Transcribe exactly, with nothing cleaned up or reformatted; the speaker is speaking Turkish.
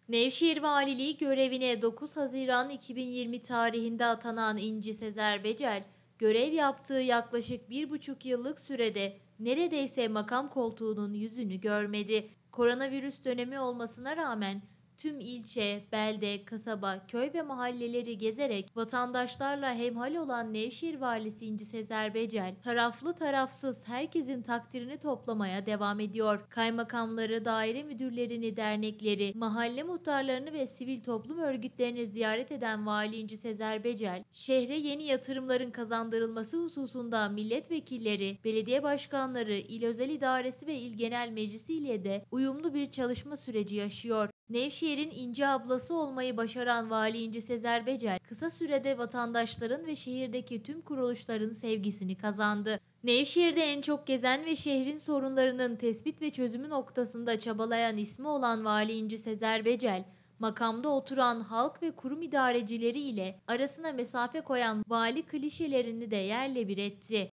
Nevşehir Valiliği görevine dokuz Haziran iki bin yirmi tarihinde atanan İnci Sezer Becel, görev yaptığı yaklaşık bir buçuk yıllık sürede neredeyse makam koltuğunun yüzünü görmedi. Koronavirüs dönemi olmasına rağmen tüm ilçe, belde, kasaba, köy ve mahalleleri gezerek vatandaşlarla hemhal olan Nevşehir Valisi İnci Sezer Becel, taraflı tarafsız herkesin takdirini toplamaya devam ediyor. Kaymakamları, daire müdürlerini, dernekleri, mahalle muhtarlarını ve sivil toplum örgütlerini ziyaret eden Vali İnci Sezer Becel, şehre yeni yatırımların kazandırılması hususunda milletvekilleri, belediye başkanları, il özel idaresi ve il genel meclisi ile de uyumlu bir çalışma süreci yaşıyor. Nevşehir'in İnci ablası olmayı başaran Vali İnci Sezer Becel, kısa sürede vatandaşların ve şehirdeki tüm kuruluşların sevgisini kazandı. Nevşehir'de en çok gezen ve şehrin sorunlarının tespit ve çözümü noktasında çabalayan ismi olan Vali İnci Sezer Becel, makamda oturan halk ve kurum idarecileri ile arasına mesafe koyan vali klişelerini de yerle bir etti.